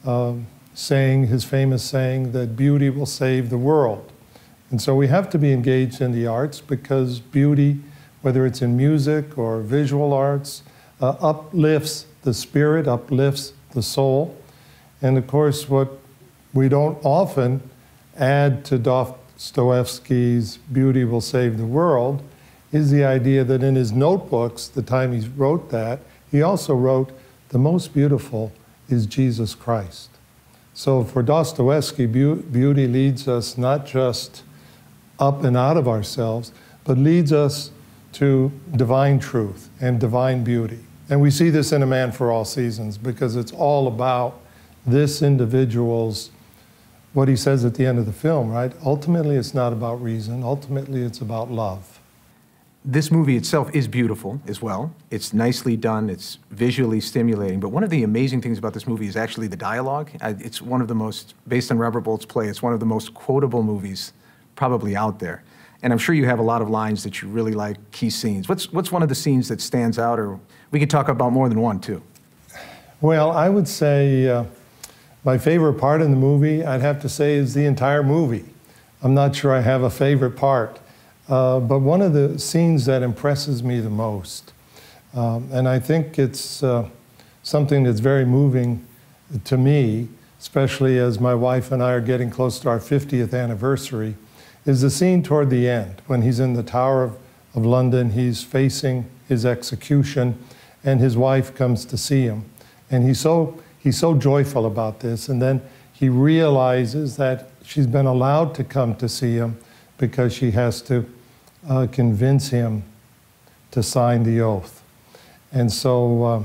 saying, his famous saying, that beauty will save the world. And so we have to be engaged in the arts because beauty, whether it's in music or visual arts, uplifts the spirit, uplifts the soul. And of course, what we don't often add to Dostoevsky's beauty will save the world is the idea that in his notebooks, the time he wrote that, he also wrote, the most beautiful is Jesus Christ. So for Dostoevsky, beauty leads us not just up and out of ourselves, but leads us to divine truth and divine beauty. And we see this in A Man for All Seasons because it's all about this individual's, what he says at the end of the film, right? Ultimately, it's not about reason. Ultimately, it's about love. This movie itself is beautiful as well. It's nicely done. It's visually stimulating. But one of the amazing things about this movie is actually the dialogue. It's one of the most, based on Robert Bolt's play, it's one of the most quotable movies probably out there. And I'm sure you have a lot of lines that you really like, key scenes. What's one of the scenes that stands out? Or we could talk about more than one, too. Well, I would say my favorite part in the movie, I'd have to say, is the entire movie. I'm not sure I have a favorite part. But one of the scenes that impresses me the most, and I think it's something that's very moving to me, especially as my wife and I are getting close to our 50th anniversary, is the scene toward the end when he's in the Tower of London, he's facing his execution, and his wife comes to see him. And he's so joyful about this, and then he realizes that she's been allowed to come to see him because she has to convince him to sign the oath. And so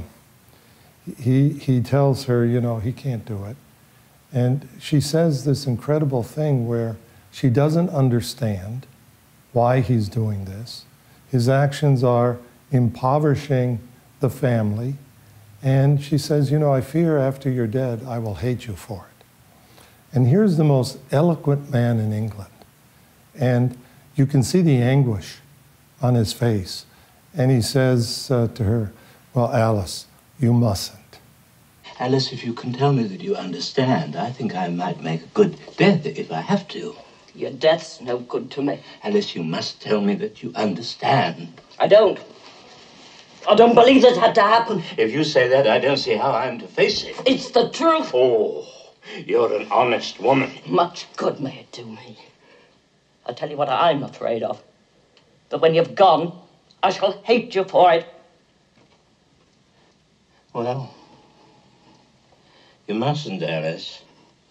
he tells her, you know, he can't do it. And she says this incredible thing where she doesn't understand why he's doing this. His actions are impoverishing the family. And she says, you know, I fear after you're dead, I will hate you for it. And here's the most eloquent man in England. And you can see the anguish on his face. And he says to her, well, Alice, you mustn't. Alice, if you can tell me that you understand, I think I might make a good death if I have to. Your death's no good to me. Alice, you must tell me that you understand. I don't. I don't believe it had to happen. If you say that, I don't see how I'm to face it. It's the truth. Oh, you're an honest woman. Much good may it do me. I'll tell you what I'm afraid of. That when you've gone, I shall hate you for it. Well, you mustn't, Alice.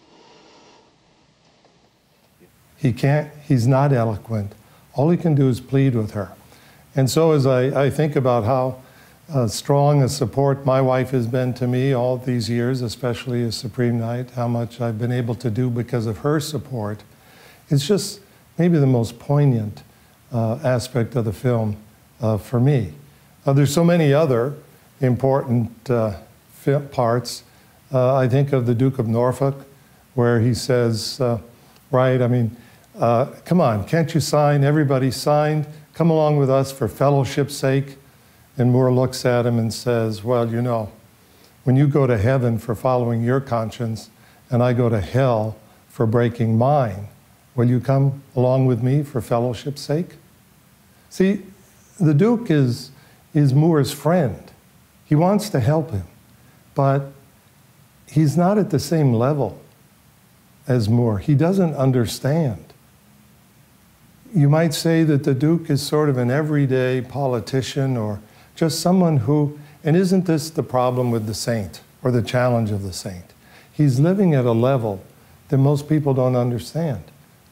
He's not eloquent. All he can do is plead with her. And so as I think about how strong a support my wife has been to me all these years, especially as Supreme Knight, how much I've been able to do because of her support, it's just maybe the most poignant aspect of the film for me. There's so many other important parts. I think of the Duke of Norfolk, where he says, right, I mean, come on, can't you sign? Everybody signed. Come along with us for fellowship's sake. And Moore looks at him and says, well, you know, when you go to heaven for following your conscience and I go to hell for breaking mine, will you come along with me for fellowship's sake? See, the Duke is Moore's friend. He wants to help him, but he's not at the same level as Moore. He doesn't understand. You might say that the Duke is sort of an everyday politician or just someone who, and isn't this the problem with the saint or the challenge of the saint? He's living at a level that most people don't understand.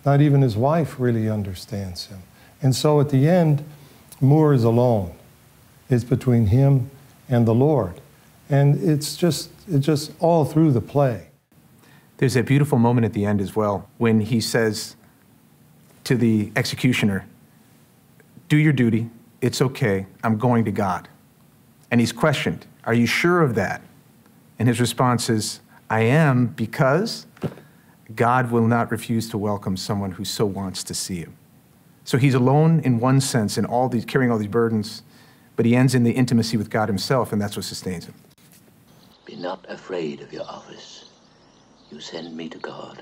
Not even his wife really understands him. And so at the end, Moore is alone. It's between him and the Lord. And it's just all through the play. There's a beautiful moment at the end as well when he says to the executioner, "Do your duty, it's okay, I'm going to God." And he's questioned, "Are you sure of that?" And his response is, "I am, because God will not refuse to welcome someone who so wants to see him." So he's alone in one sense in all these, carrying all these burdens, but he ends in the intimacy with God himself, and that's what sustains him. Be not afraid of your office. You send me to God.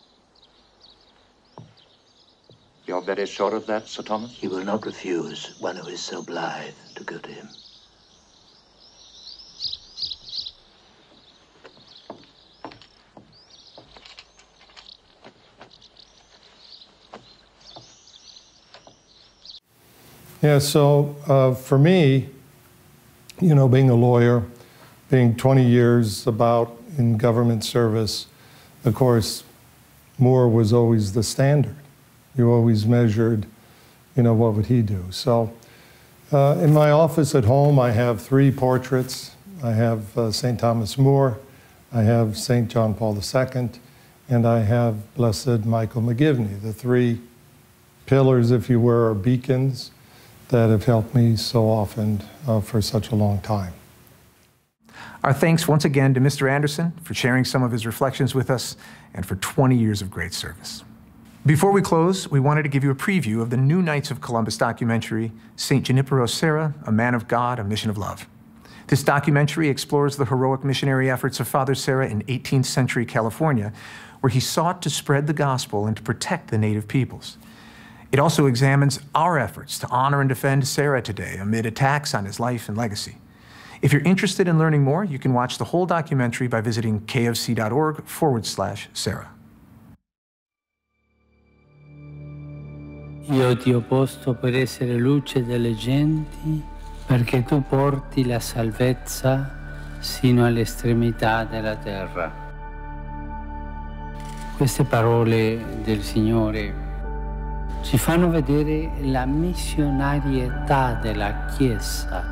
You're very sure of that, Sir Thomas? He will not refuse one who is so blithe to go to him. Yeah, so for me, you know, being a lawyer, being 20 years about in government service, of course, Moore was always the standard. You always measured, you know, what would he do? So in my office at home, I have 3 portraits. I have St. Thomas More, I have St. John Paul II, and I have Blessed Michael McGivney, the 3 pillars, if you were, or beacons that have helped me so often for such a long time. Our thanks once again to Mr. Anderson for sharing some of his reflections with us and for 20 years of great service. Before we close, we wanted to give you a preview of the new Knights of Columbus documentary, St. Junipero Serra, A Man of God, A Mission of Love. This documentary explores the heroic missionary efforts of Father Serra in 18th century California, where he sought to spread the gospel and to protect the native peoples. It also examines our efforts to honor and defend Serra today amid attacks on his life and legacy. If you're interested in learning more, you can watch the whole documentary by visiting kfc.org/Serra. Io ti ho posto per essere luce delle genti, perché tu porti la salvezza sino all'estremità della terra. Queste parole del Signore ci fanno vedere la missionarietà della Chiesa.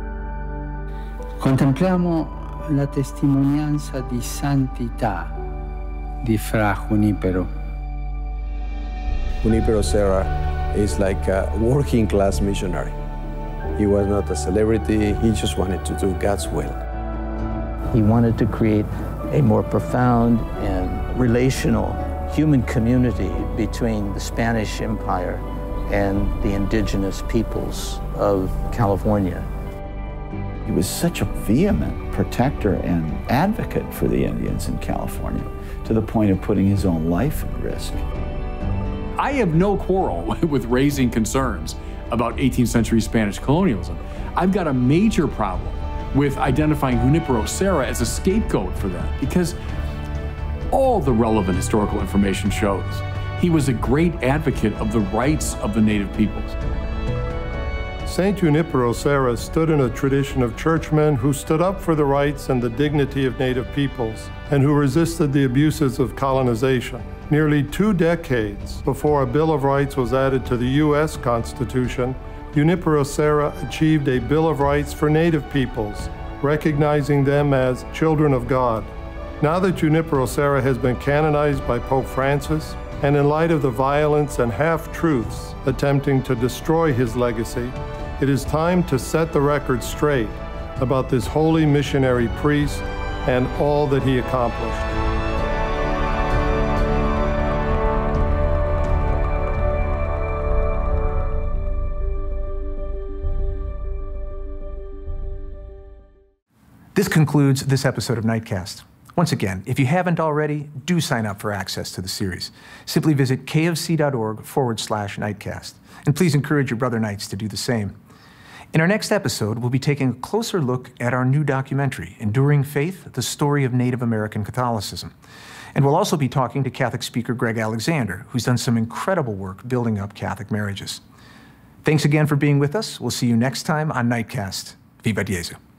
Contempliamo la testimonianza di santità di Fra Junipero. Junipero Serra is like a working class missionary. He was not a celebrity, he just wanted to do God's will. He wanted to create a more profound and relational human community between the Spanish Empire and the indigenous peoples of California. He was such a vehement protector and advocate for the Indians in California, to the point of putting his own life at risk. I have no quarrel with raising concerns about 18th century Spanish colonialism. I've got a major problem with identifying Junipero Serra as a scapegoat for that, because all the relevant historical information shows he was a great advocate of the rights of the native peoples. St. Junipero Serra stood in a tradition of churchmen who stood up for the rights and the dignity of native peoples and who resisted the abuses of colonization. Nearly 2 decades before a Bill of Rights was added to the U.S. Constitution, Junipero Serra achieved a Bill of Rights for native peoples, recognizing them as children of God. Now that Junipero Serra has been canonized by Pope Francis, and in light of the violence and half-truths attempting to destroy his legacy, it is time to set the record straight about this holy missionary priest and all that he accomplished. This concludes this episode of Knightcast. Once again, if you haven't already, do sign up for access to the series. Simply visit kfc.org/Knightcast. And please encourage your brother Knights to do the same. In our next episode, we'll be taking a closer look at our new documentary, Enduring Faith, The Story of Native American Catholicism. And we'll also be talking to Catholic speaker Greg Alexander, who's done some incredible work building up Catholic marriages. Thanks again for being with us. We'll see you next time on Knightcast. Viva Jesu.